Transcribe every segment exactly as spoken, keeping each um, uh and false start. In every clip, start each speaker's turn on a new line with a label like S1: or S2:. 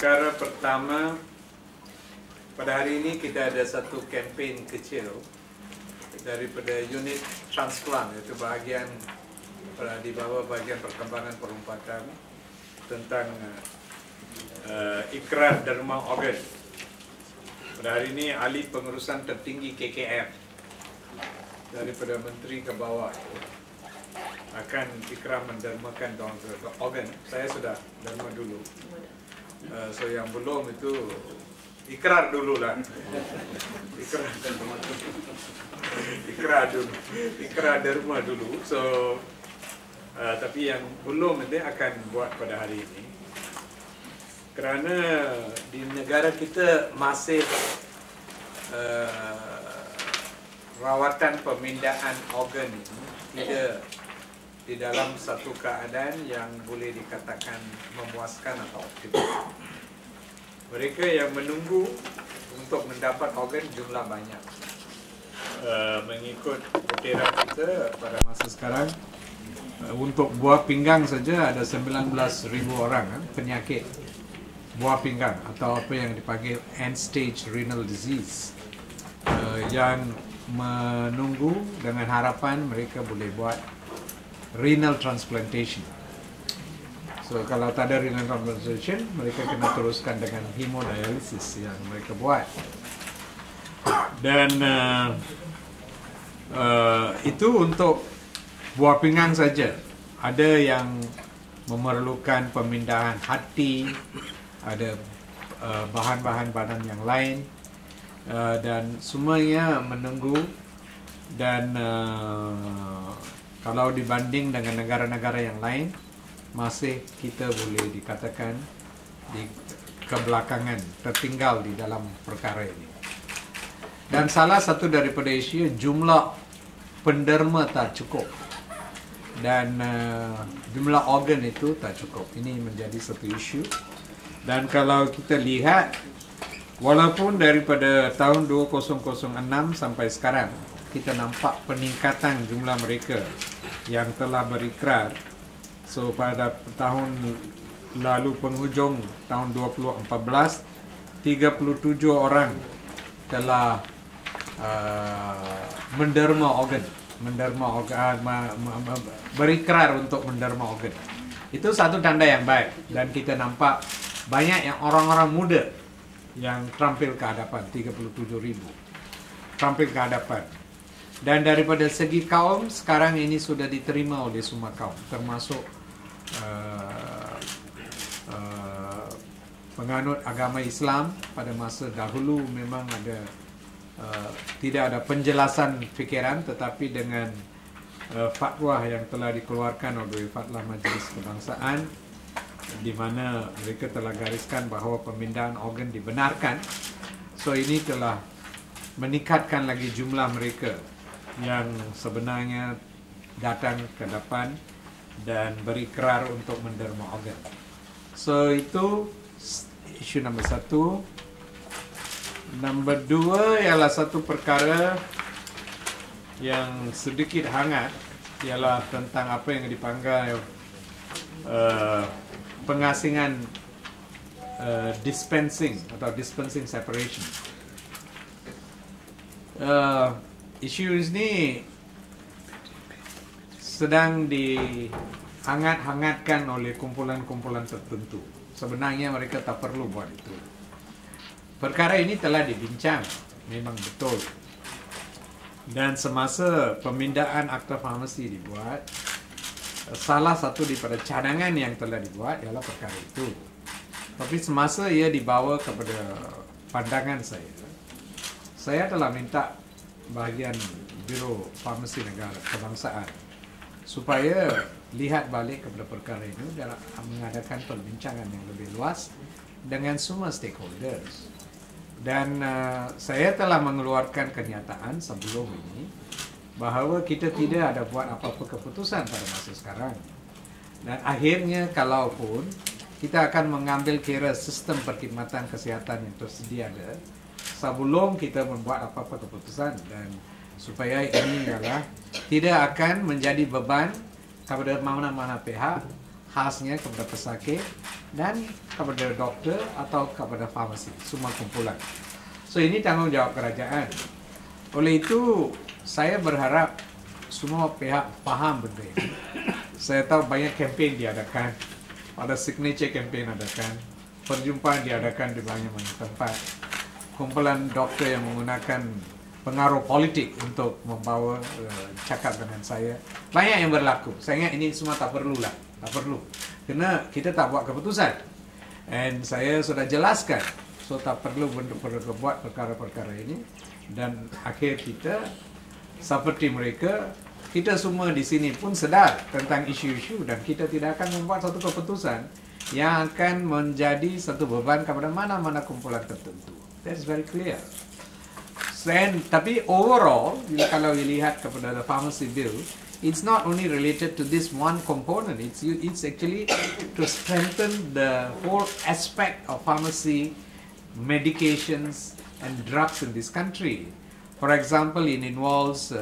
S1: perkara pertama, pada hari ini kita ada satu kempen kecil daripada unit transplant, iaitu bahagian di bawah bahagian perkembangan perumpatan tentang uh, ikrar derma organ. Pada hari ini ahli pengurusan tertinggi K K M daripada menteri ke bawah akan ikrar mendermakan organ. Saya sudah derma dulu. Uh, so yang belum itu ikrar dulu lah. Ikrar ikrar dulu. Ikrar derma dulu. So uh, tapi yang belum nanti akan buat pada hari ini. Kerana di negara kita masih uh, rawatan pemindahan organ ini tidak di dalam satu keadaan yang boleh dikatakan memuaskan atau optimal. Mereka yang menunggu untuk mendapat organ jumlah banyak. Uh, mengikut perkiraan kita pada masa sekarang, uh, untuk buah pinggang saja ada sembilan belas ribu orang uh, penyakit buah pinggang atau apa yang dipanggil end stage renal disease uh, yang menunggu dengan harapan mereka boleh buat renal transplantation. So kalau tak ada renal transplantation, mereka kena teruskan dengan hemodialysis yang mereka buat. Dan uh, uh, itu untuk buah pinggang saja. Ada yang memerlukan pemindahan hati, ada uh, bahan-bahan badan yang lain, uh, dan semuanya menunggu. Dan uh, kalau dibanding dengan negara-negara yang lain, masih kita boleh dikatakan di kebelakangan, tertinggal di dalam perkara ini. Dan salah satu daripada isu, jumlah penderma tak cukup. Dan uh, jumlah organ itu tak cukup. Ini menjadi satu isu. Dan kalau kita lihat, walaupun daripada tahun dua ribu enam sampai sekarang, kita nampak peningkatan jumlah mereka yang telah berikrar. So pada tahun lalu penghujung tahun dua ribu empat belas, tiga puluh tujuh orang telah uh, menderma organ, menderma organ, uh, berikrar untuk menderma organ. Itu satu tanda yang baik, dan kita nampak banyak yang orang-orang muda yang terampil ke hadapan, tiga puluh tujuh ribu terampil ke hadapan. Dan daripada segi kaum, sekarang ini sudah diterima oleh semua kaum, termasuk uh, uh, penganut agama Islam. Pada masa dahulu memang ada uh, tidak ada penjelasan fikiran, tetapi dengan uh, fatwa yang telah dikeluarkan oleh Fatwa Majlis Kebangsaan, di mana mereka telah gariskan bahawa pemindahan organ dibenarkan. So ini telah meningkatkan lagi jumlah mereka yang sebenarnya datang ke depan dan berikrar untuk menderma organ. So itu isu nombor satu. Nombor dua ialah satu perkara yang sedikit hangat, ialah tentang apa yang dipanggil uh, pengasingan uh, dispensing atau dispensing separation. Uh, isu ini sedang dihangat-hangatkan oleh kumpulan-kumpulan tertentu. Sebenarnya mereka tak perlu buat itu. Perkara ini telah dibincang, memang betul. Dan semasa pemindahan akta farmasi dibuat, salah satu daripada cadangan yang telah dibuat ialah perkara itu. Tapi semasa ia dibawa kepada pandangan saya, saya telah minta bahagian Biro Farmasi Negara Kebangsaan supaya lihat balik kepada perkara ini dan mengadakan perbincangan yang lebih luas dengan semua stakeholders. Dan uh, saya telah mengeluarkan kenyataan sebelum ini bahawa kita tidak ada buat apa-apa keputusan pada masa sekarang. Dan akhirnya kalaupun kita akan mengambil kira sistem perkhidmatan kesihatan yang tersedia ada sebelum kita membuat apa-apa keputusan, dan supaya ini adalah tidak akan menjadi beban kepada mana-mana pihak, khasnya kepada pesakit dan kepada doktor atau kepada farmasi, semua kumpulan. So ini tanggungjawab kerajaan. Oleh itu saya berharap semua pihak faham benda ini. Saya tahu banyak kempen diadakan, ada signature campaign adakan, perjumpaan diadakan di banyak-banyak tempat. Kumpulan doktor yang menggunakan pengaruh politik untuk membawa uh, cakap dengan saya. Banyak yang berlaku. Saya ingat ini semua tak perlu lah. Tak perlu. Kerana kita tak buat keputusan. And saya sudah jelaskan. So tak perlu untuk buat perkara-perkara ini. Dan akhir kita, seperti mereka, kita semua di sini pun sedar tentang isu-isu dan kita tidak akan membuat satu keputusan yang akan menjadi satu beban kepada mana-mana kumpulan tertentu. That's very clear. And, tapi overall, kalau dilihat kepada the pharmacy bill, it's not only related to this one component. It's it's actually to strengthen the whole aspect of pharmacy, medications, and drugs in this country. For example, it involves uh,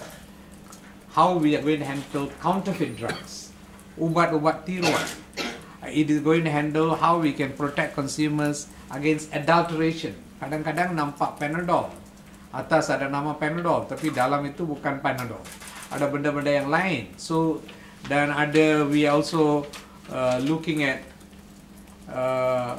S1: how we are going to handle counterfeit drugs, ubat-ubat tiruan. It is going to handle how we can protect consumers against adulteration. Kadang-kadang nampak Panadol, atas ada nama Panadol, tapi dalam itu bukan Panadol. Ada benda-benda yang lain. So, dan ada, we also uh, looking at uh,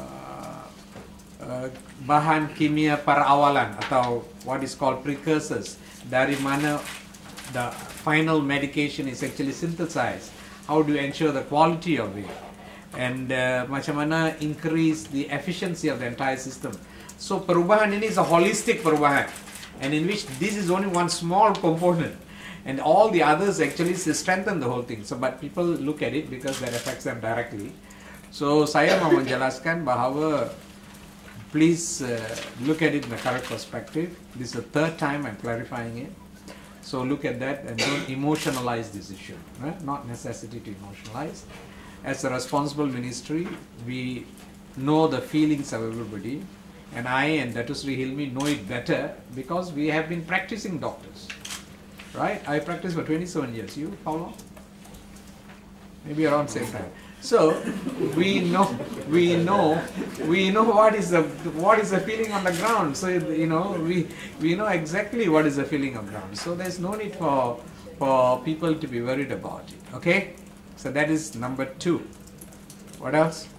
S1: uh, bahan kimia perawalan atau what is called precursors. Dari mana the final medication is actually synthesized. How do you ensure the quality of it? And uh, macam mana increase the efficiency of the entire system. So perubahan ini is a holistic perubahan. And in which this is only one small component. And all the others actually strengthen the whole thing. So but people look at it because that affects them directly. So saya mau menjelaskan bahawa please uh, look at it in the correct perspective. This is the third time I'm clarifying it. So look at that and don't emotionalize this issue. Right? Not necessity to emotionalize. As a responsible ministry, we know the feelings of everybody. And I and Datuk Sri Hilmi know it better because we have been practicing doctors. Right? I practiced for twenty-seven years. You, how long? Maybe around same time. So we know, we know, we know what is the what is the feeling on the ground. So you know, we we know exactly what is the feeling on the ground. So there's no need for for people to be worried about it. Okay? So that is number two. What else?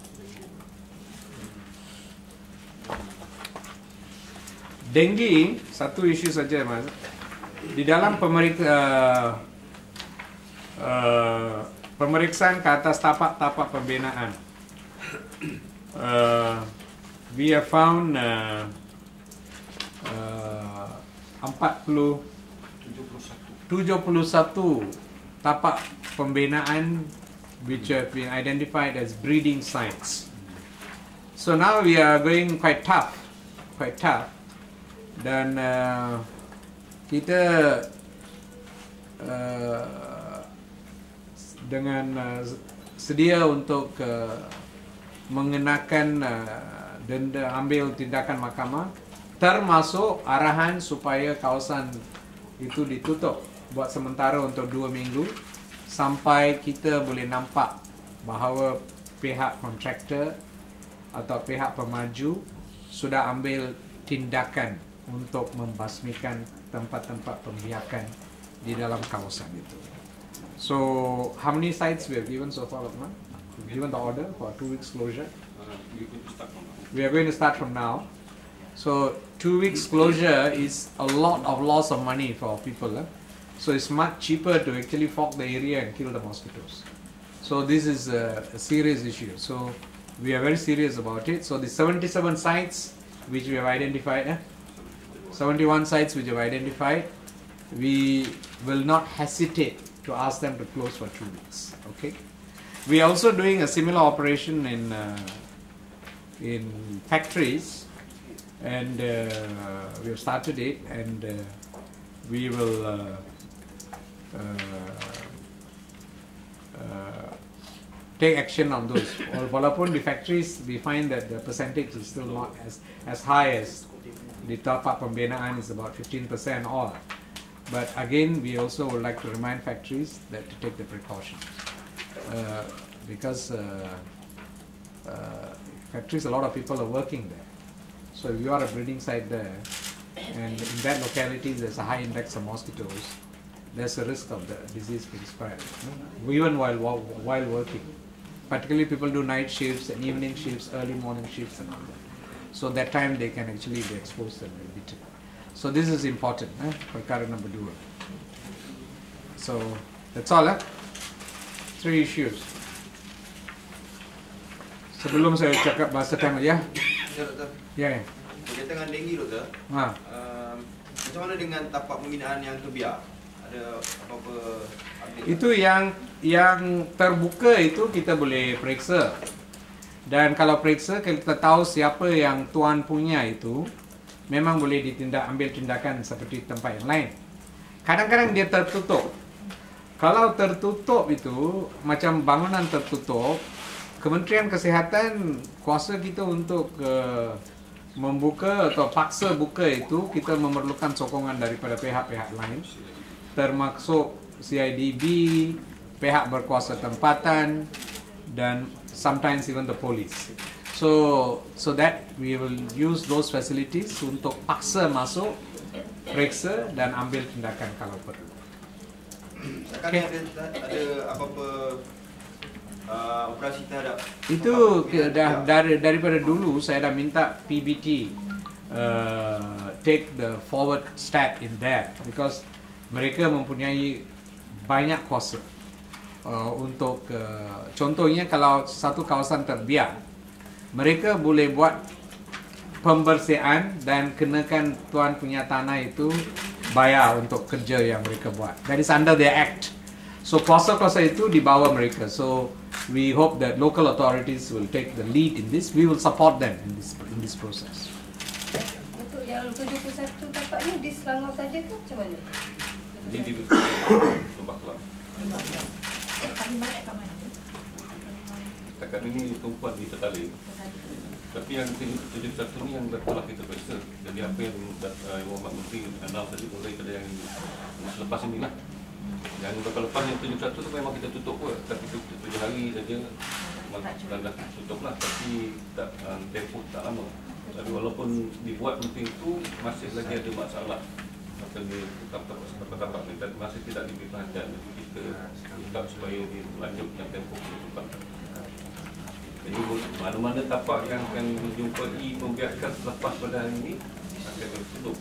S1: Dengue, satu isu saja mas. Di dalam pemeriksa uh, uh, pemeriksaan ke atas tapak-tapak pembinaan, uh, we have found uh, uh, empat puluh tujuh puluh satu tapak pembinaan which have been identified as breeding sites. So now we are going quite tough, quite tough. Dan uh, kita uh, dengan uh, sedia untuk uh, mengenakan uh, denda, ambil tindakan mahkamah, termasuk arahan supaya kawasan itu ditutup buat sementara untuk dua minggu sampai kita boleh nampak bahawa pihak kontraktor atau pihak pemaju sudah ambil tindakan untuk membasmikan tempat-tempat pembiakan di dalam kawasan itu. So, how many sites we have given so far, Lokman? We've given the order for two weeks closure. We are going to start from now. So, two weeks closure is a lot of loss of money for people. Eh? So, it's much cheaper to actually fog the area and kill the mosquitoes. So, this is a, a serious issue. So, we are very serious about it. So, the seventy-seven sites which we have identified, eh? seventy-one sites which have identified, we will not hesitate to ask them to close for two weeks. Okay. We are also doing a similar operation in uh, in factories, and uh, we have started it, and uh, we will uh, uh, uh, take action on those. Walaupun the factories, we find that the percentage is still not as as high as the tapak pembinaan is about fifteen percent all. But again, we also would like to remind factories that to take the precautions. Uh, because uh, uh, factories, a lot of people are working there. So if you are a breeding site there, and in that locality there's a high index of mosquitoes, there's a risk of the disease being spread, even while while working. Particularly people do night shifts and evening shifts, early morning shifts and all that. So that time they can actually be exposed and be bitten. So this is important eh, perkara number dua. So that's all. Eh? Three issues. Sebelum saya cakap bahasa Tamil ya.
S2: Ya, Doktor.
S1: Ya.
S2: Berkaitan dengan denggi, Doktor.
S1: Ha.
S2: Uh, macam mana dengan tapak pembinaan yang terbiar? Ada apa-apa update?
S1: Itu yang yang terbuka itu kita boleh periksa. Dan kalau periksa kita tahu siapa yang tuan punya itu, memang boleh ditindak ambil tindakan seperti tempat yang lain. Kadang-kadang dia tertutup. Kalau tertutup itu macam bangunan tertutup, Kementerian Kesihatan kuasa kita untuk uh, membuka atau paksa buka itu, kita memerlukan sokongan daripada pihak-pihak lain, termasuk C I D B, pihak berkuasa tempatan, dan sometimes even the police. So, so that we will use those facilities untuk paksa masuk, periksa dan ambil tindakan kalau perlu.
S2: Okay. Ada, ada apa-apa uh, operasi terhadap
S1: itu dah dari daripada dulu saya dah minta P B T uh, take the forward step in that, because mereka mempunyai banyak kuasa uh, untuk uh, contohnya kalau satu kawasan terbiar, mereka boleh buat pembersihan dan kenakan tuan punya tanah itu bayar untuk kerja yang mereka buat. That is under their act. So kuasa-kuasa itu di bawah mereka. So we hope that local authorities will take the lead in this. We will support them in this in this process.
S3: Untuk yang tujuh puluh satu tapak ni di Selangor saja ke macam mana?
S4: Di di Lembah Kelang.
S3: Eh, Kalimantan kat mana?
S4: Setakat ini tumpuan di Petaling. Tapi yang tujuh puluh satu ni yang telah kita periksa. Jadi apa yang uh, Muhammad Menteri announce tadi mulai pada yang selepas ini lah. Yang lepas-lepas yang tujuh puluh satu tu memang kita tutup pun. Tapi tujuh hari saja dan dah tutup lah. Tapi tak, uh, tempoh tak lama. Tapi walaupun dibuat menteri itu masih lagi ada masalah. Maka dia tetap tetap ni dan masih tidak diberi perhatian. Jadi kita tetap supaya dilanjutkan tempoh tutupan. Jadi mana-mana tapak yang akan menjumpai membiarkan selepas pada hari ini akan ditutup.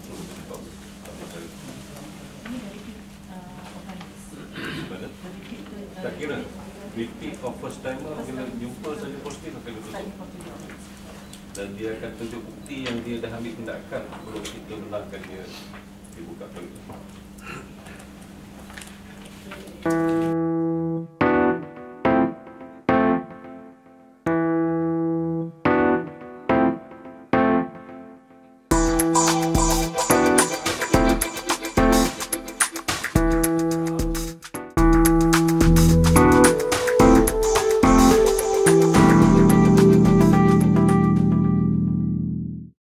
S4: Tak kira repeat of first timer bila jumpa saja positif akan ditutup. Dan dia akan tunjuk bukti yang dia dah ambil tindakan sebelum kita benarkan dia dibuka kembali.